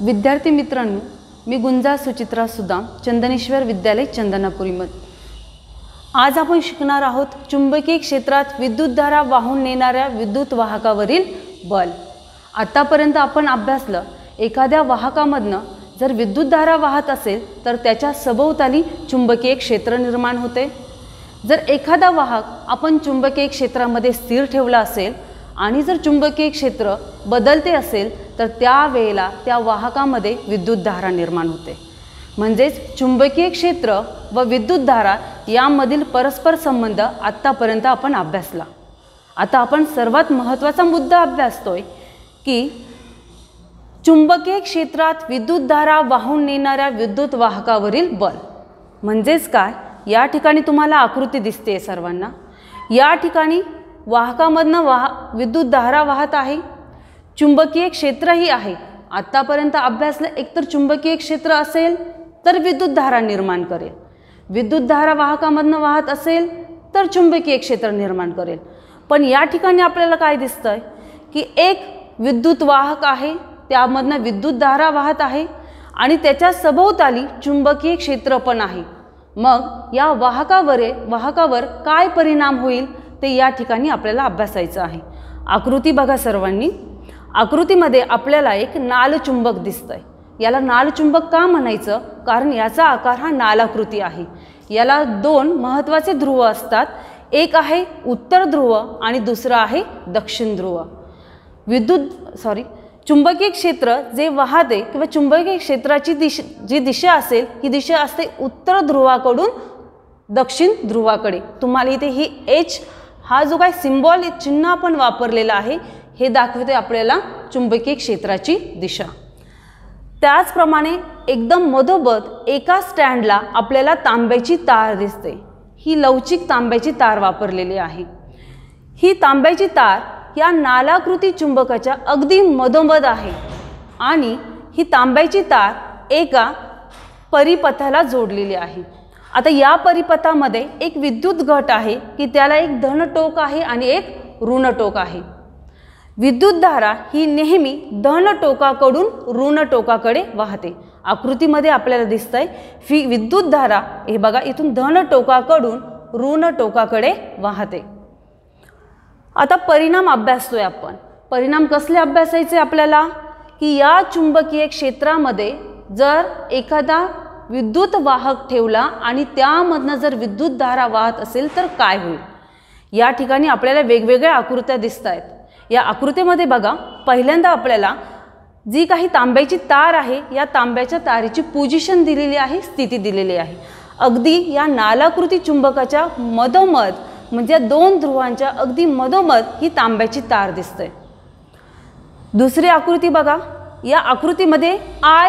विद्यार्थी मित्रांनो, मी गुंजा सुचित्रा सुदाम, चंदनेश्वर विद्यालय चंदनापुरीमध्ये। आज आपण शिकणार आहोत चुंबकीय क्षेत्रात विद्युतधारा वाहून नेणाऱ्या विद्युत वाहकावरील बल। आतापर्यंत आपण अभ्यासलं, एखाद्या वाहकामधनं जर विद्युतधारा वाहत असेल तर त्याच्या सभोवताली चुंबकीय क्षेत्र निर्माण होते। जर एखादा वाहक आपण चुंबकीय क्षेत्रामध्ये स्थिर ठेवला असेल आणि जर चुंबकीय क्षेत्र बदलते असेल तर त्यावेळेला त्या वाहकामध्ये विद्युतधारा निर्माण होते। म्हणजेच चुंबकीय क्षेत्र व विद्युतधारा यामधील परस्पर संबंध आतापर्यंत आपण अभ्यासला। आता आपण सर्वात महत्त्वाचा मुद्दा अभ्यासतोय की चुंबकीय क्षेत्रात विद्युतधारा वाहून नेणाऱ्या विद्युत वाहकावरील बल। म्हणजेच काय, या ठिकाणी तुम्हाला आकृती दिसते सर्वांना। या ठिकाणी वाहकामधनं विद्युतधारा वाहत आहे, चुंबकीय क्षेत्रही आहे। आतापर्यंत अभ्यासलं, एकतर चुंबकीय क्षेत्र असेल तर विद्युतधारा निर्माण करेल, विद्युतधारा वाहकामधनं वाहत असेल तर चुंबकीय क्षेत्र निर्माण करेल। पण या ठिकाणी आपल्याला काय दिसतंय की एक विद्युत वाहक आहे, त्यामधनं विद्युतधारा वाहत आहे आणि त्याच्या सभोवताली चुंबकीय क्षेत्र पण आहे। मग या वाहकावर काय परिणाम होईल ते या ठिकाणी आपल्याला अभ्यासायचं आहे। आकृती बघा सर्वांनी। आकृतीमध्ये आपल्याला एक नालचुंबक दिसतंय। याला नालचुंबक का म्हणायचं? कारण याचा आकार हा नालाकृती आहे। याला दोन महत्त्वाचे ध्रुव असतात, एक आहे उत्तर ध्रुव आणि दुसरा आहे दक्षिण ध्रुव। चुंबकीय क्षेत्र जे वाहते किंवा चुंबकीय क्षेत्राची जी दिशा असेल, ही दिशा असते उत्तर ध्रुवाकडून दक्षिण ध्रुवाकडे। तुम्हाला इथे ही एच हा जो काय सिंबॉल चिन्ह आपण वापरलेला आहे हे दाखवते आपल्याला चुंबकीय क्षेत्राची दिशा। त्याचप्रमाणे एकदम मधोमध एका स्टँडला आपल्याला तांब्याची तार दिसते। ही लवचिक तांब्याची तार वापरलेली आहे। ही तांब्याची तार या नालाकृती चुंबकाच्या अगदी मधोमध आहे आणि ही तांब्याची तार एका परिपथाला जोडलेली आहे। आता या परिपथामध्ये एक विद्युत घट आहे की त्याला एक धन टोक आहे आणि एक ऋण टोक आहे। विद्युतधारा ही नेहमी धन टोकाकडून ऋण टोकाकडे वाहते। आकृतीमध्ये आपल्याला दिसतंय विद्युतधारा, हे बघा, इथून धन टोकाकडून ऋण टोकाकडे वाहते। आता परिणाम अभ्यासतोय आपण। परिणाम कसले अभ्यासायचे आपल्याला की या चुंबकीय क्षेत्रामध्ये जर एखादा विद्युत वाहक ठेवला आणि त्यामधनं जर विद्युतधारा वाहत असेल तर काय होईल। या ठिकाणी आपल्याला वेगवेगळ्या आकृत्या दिसत आहेत। या आकृतीमध्ये बघा, पहिल्यांदा आपल्याला जी काही तांब्याची तार आहे या तांब्याच्या तारेची पोझिशन दिलेली आहे, स्थिती दिलेली आहे। अगदी या नालाकृती चुंबकाच्या मधोमध, म्हणजे दोन ध्रुवांच्या अगदी मधोमध ही तांब्याची तार दिसते। दुसरी आकृती बघा। या आकृतीमध्ये I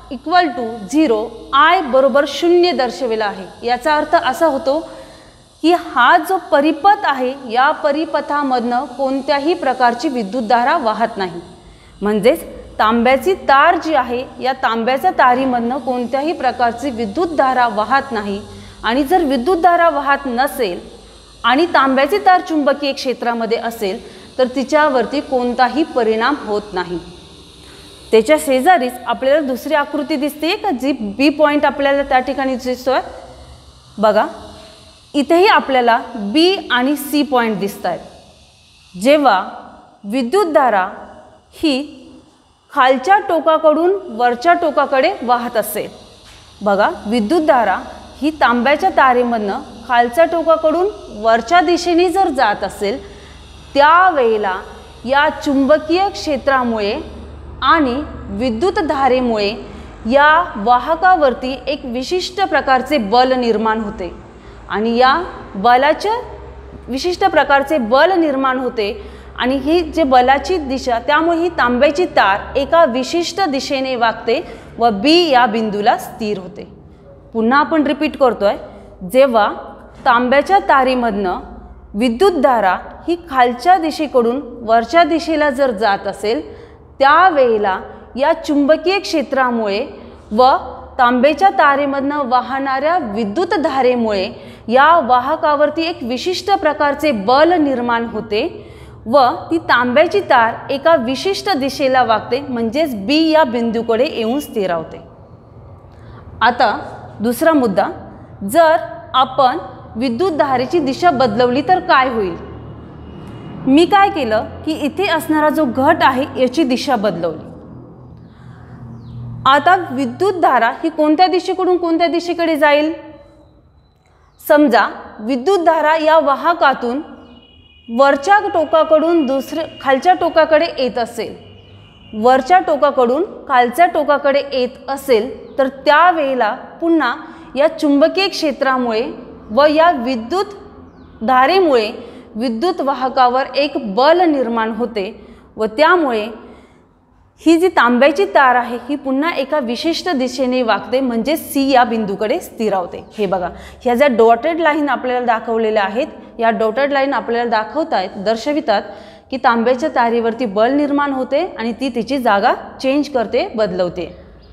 = 0, I = 0 दर्शविला आहे। याचा अर्थ असा होतो की हा जो परिपथ आहे या परिपथामधनं कोणत्याही प्रकारची विद्युतधारा वाहत नाही। म्हणजेच तांब्याची तार जी आहे या तांब्याच्या तारीमधनं कोणत्याही प्रकारची विद्युतधारा वाहत नाही। आणि जर विद्युतधारा वाहत नसेल आणि तांब्याची तार चुंबकीय क्षेत्रामध्ये असेल तर तिच्यावरती कोणताही परिणाम होत नाही। त्याच्या शेजारीच आपल्याला दुसरी आकृती दिसते का, जी बी पॉइंट आपल्याला त्या ठिकाणी दिसतोय बघा। इथेही आपल्याला बी आणि सी पॉइंट दिसत आहेत। जेव्हा विद्युतधारा ही खालच्या टोकाकडून वरच्या टोकाकडे वाहत असेल, बघा, विद्युतधारा ही तांब्याच्या तारेमधनं खालच्या टोकाकडून वरच्या दिशेने जर जात असेल त्यावेळेला या चुंबकीय क्षेत्रामुळे आणि विद्युतधारेमुळे या वाहकावरती एक विशिष्ट प्रकारचे बल निर्माण होते आणि या बलाच्या विशिष्ट प्रकारचे बल निर्माण होते आणि ही जे बलाची दिशा, त्यामुळे ही तांब्याची तार एका विशिष्ट दिशेने वागते व बी या बिंदूला स्थिर होते। पुन्हा आपण रिपीट करतोय, जेव्हा तांब्याच्या तारीमधनं विद्युतधारा ही खालच्या दिशेकडून वरच्या दिशेला जर जात असेल त्यावेळेला या चुंबकीय क्षेत्रामुळे व तांब्याच्या तारेमधनं वाहणाऱ्या विद्युतधारेमुळे या वाहकावरती एक विशिष्ट प्रकारचे बल निर्माण होते व ती तांब्याची तार एका विशिष्ट दिशेला वाकते, म्हणजेच बी या बिंदूकडे येऊन स्थिरावते. आता दुसरा मुद्दा, जर आपण विद्युत धारेची दिशा बदलवली तर काय होईल. मी काय केलं की इथे असणारा जो घट आहे याची दिशा बदलवली. आता विद्युत धारा ही कोणत्या दिशेकडून कोणत्या दिशेकडे जाईल. समजा विद्युत धारा या वाहकातून वरच्या टोकाकडून खालच्या टोकाकडे येत असेल, वरच्या टोकाकडून खालच्या टोकाकडे येत असेल, तर त्यावेळेला पुन्हा या चुंबकीय क्षेत्रामुळे व या विद्युत धारेमुळे विद्युत वाहकावर एक बल निर्माण होते व त्यामुळे ही जी तांब्याची तार आहे ही पुन्हा एका विशिष्ट दिशेने वाकते, म्हणजे सी या बिंदूकडे स्थिरावते. हे बघा, ह्या ज्या डॉटेड लाईन आपल्याला दाखवलेल्या आहेत, या डॉटेड लाईन आपल्याला दर्शवितात की तांब्याच्या तारेवरती बल निर्माण होते आणि ती तिची जागा चेंज करते, बदलवते.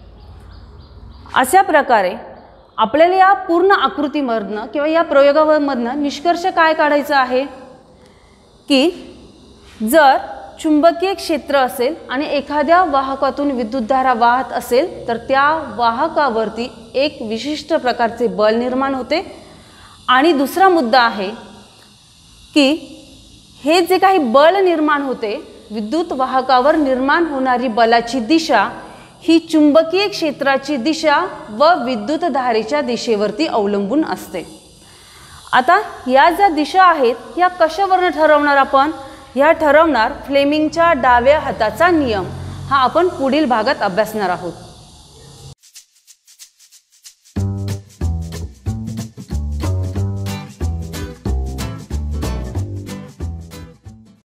अशा प्रकारे आपल्याला या पूर्ण आकृतीमधनं किंवा या प्रयोगामधनं निष्कर्ष काय काढायचा आहे की जर चुंबकीय क्षेत्र असेल आणि एखाद्या वाहकातून विद्युतधारा वाहत असेल तर त्या वाहकावरती एक विशिष्ट प्रकारचे बल निर्माण होते. आणि दुसरा मुद्दा आहे की हे जे काही बल निर्माण होते, विद्युत वाहकावर निर्माण होणारी बलाची दिशा ही चुंबकीय क्षेत्राची दिशा व विद्युत धारेच्या दिशेवरती अवलंबून असते. आता या ज्या दिशा आहेत या कशावरून ठरवणार आपण. ह्या ठरवणार फ्लेमिंगच्या डाव्या हाताचा नियम. हा आपण पुढील भागात अभ्यासणार आहोत.